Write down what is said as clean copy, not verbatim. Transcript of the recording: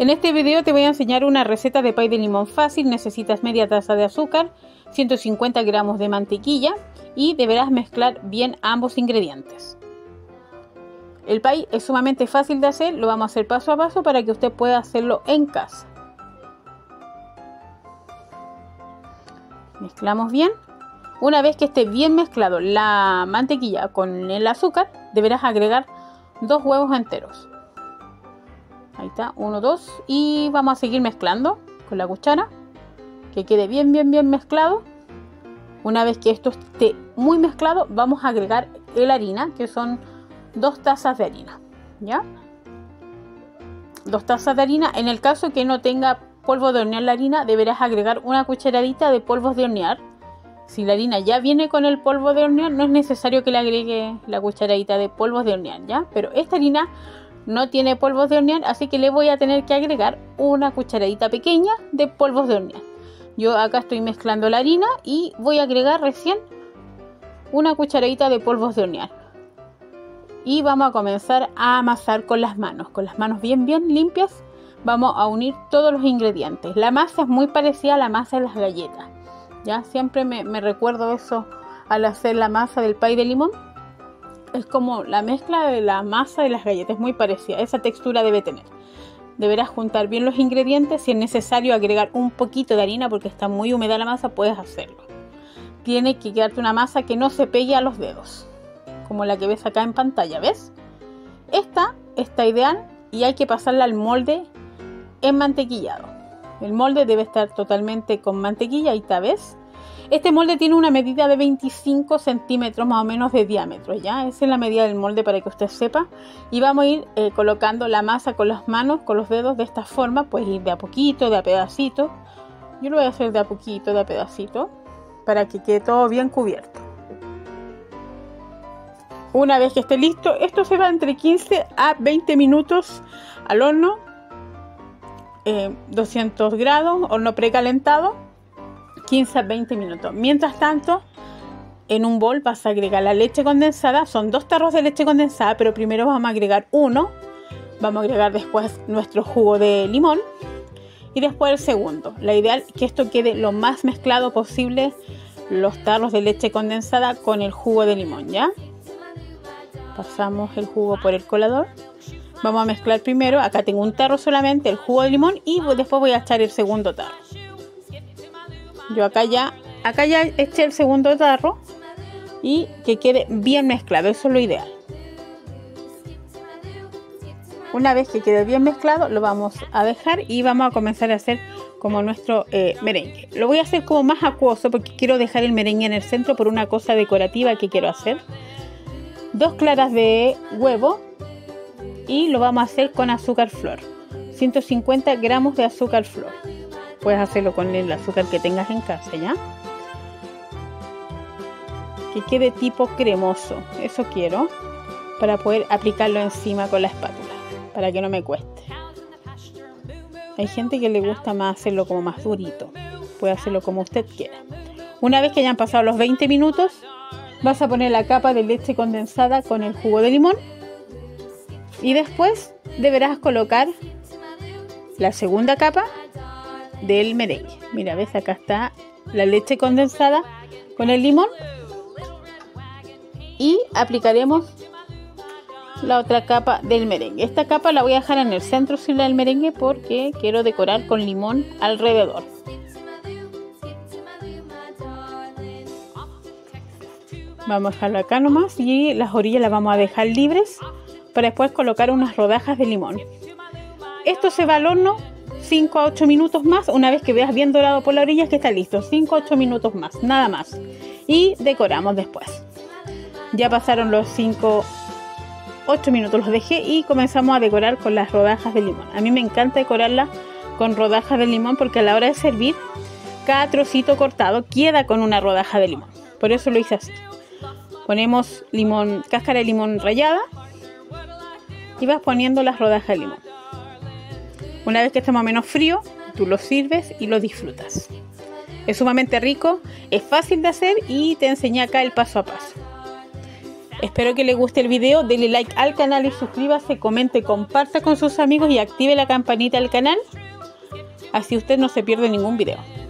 En este video te voy a enseñar una receta de pay de limón fácil. Necesitas media taza de azúcar, 150 gramos de mantequilla y deberás mezclar bien ambos ingredientes. El pay es sumamente fácil de hacer, lo vamos a hacer paso a paso para que usted pueda hacerlo en casa. Mezclamos bien. Una vez que esté bien mezclado la mantequilla con el azúcar, deberás agregar 2 huevos enteros. Ahí está, 1, 2, y vamos a seguir mezclando con la cuchara, que quede bien mezclado. Una vez que esto esté muy mezclado, vamos a agregar la harina, que son 2 tazas de harina, ¿ya? 2 tazas de harina. En el caso que no tenga polvo de hornear la harina, deberás agregar una cucharadita de polvos de hornear. Si la harina ya viene con el polvo de hornear, no es necesario que le agregue la cucharadita de polvos de hornear, ¿ya? Pero esta harina no tiene polvos de hornear, así que le voy a tener que agregar una cucharadita pequeña de polvos de hornear. Yo acá estoy mezclando la harina y voy a agregar recién una cucharadita de polvos de hornear. Y vamos a comenzar a amasar con las manos bien limpias. Vamos a unir todos los ingredientes. La masa es muy parecida a la masa de las galletas, ya siempre me recuerdo eso al hacer la masa del pay de limón. Es como la mezcla de la masa de las galletas, es muy parecida, esa textura debe tener. Deberás juntar bien los ingredientes. Si es necesario agregar un poquito de harina porque está muy húmeda la masa, puedes hacerlo. Tiene que quedarte una masa que no se pegue a los dedos, como la que ves acá en pantalla, ¿ves? Esta está ideal y hay que pasarla al molde enmantequillado. El molde debe estar totalmente con mantequilla, ahí está, ¿ves? Este molde tiene una medida de 25 centímetros más o menos de diámetro, ¿ya? Esa es la medida del molde para que usted sepa. Y vamos a ir colocando la masa con las manos, con los dedos de esta forma. Puedes ir de a poquito, de a pedacito. Yo lo voy a hacer de a poquito, de a pedacito, para que quede todo bien cubierto. Una vez que esté listo, esto se va entre 15 a 20 minutos al horno. 200 grados, horno precalentado, 15 a 20 minutos. Mientras tanto, en un bol vas a agregar la leche condensada. Son 2 tarros de leche condensada, pero primero vamos a agregar uno. Vamos a agregar después nuestro jugo de limón y después el segundo. La ideal es que esto quede lo más mezclado posible, los tarros de leche condensada con el jugo de limón, ¿ya? Pasamos el jugo por el colador. Vamos a mezclar primero, acá tengo un tarro solamente, el jugo de limón, y después voy a echar el segundo tarro. Yo acá ya eché el segundo tarro y que quede bien mezclado, eso es lo ideal. Una vez que quede bien mezclado, lo vamos a dejar y vamos a comenzar a hacer como nuestro merengue. Lo voy a hacer como más acuoso porque quiero dejar el merengue en el centro por una cosa decorativa que quiero hacer. 2 claras de huevo. Y lo vamos a hacer con azúcar flor, 150 gramos de azúcar flor. Puedes hacerlo con el azúcar que tengas en casa, ¿ya? Que quede tipo cremoso, eso quiero, para poder aplicarlo encima con la espátula, para que no me cueste. Hay gente que le gusta más hacerlo como más durito, puede hacerlo como usted quiera. Una vez que hayan pasado los 20 minutos, vas a poner la capa de leche condensada con el jugo de limón. Y después deberás colocar la segunda capa del merengue. Mira, ves, acá está la leche condensada con el limón. Y aplicaremos la otra capa del merengue. Esta capa la voy a dejar en el centro sin la del merengue porque quiero decorar con limón alrededor. Vamos a dejarlo acá nomás y las orillas las vamos a dejar libres para después colocar unas rodajas de limón. Esto se va al horno 5 a 8 minutos más. Una vez que veas bien dorado por la orilla, que está listo. 5 a 8 minutos más, nada más. Y decoramos después. Ya pasaron los 8 minutos, los dejé y comenzamos a decorar con las rodajas de limón. A mí me encanta decorarla con rodajas de limón porque a la hora de servir, cada trocito cortado queda con una rodaja de limón. Por eso lo hice así. Ponemos limón, cáscara de limón rallada. Y vas poniendo las rodajas de limón. Una vez que esté más o menos frío, tú lo sirves y lo disfrutas. Es sumamente rico, es fácil de hacer y te enseñé acá el paso a paso. Espero que les guste el video, denle like al canal y suscríbase, comente, comparta con sus amigos y active la campanita del canal. Así usted no se pierde ningún video.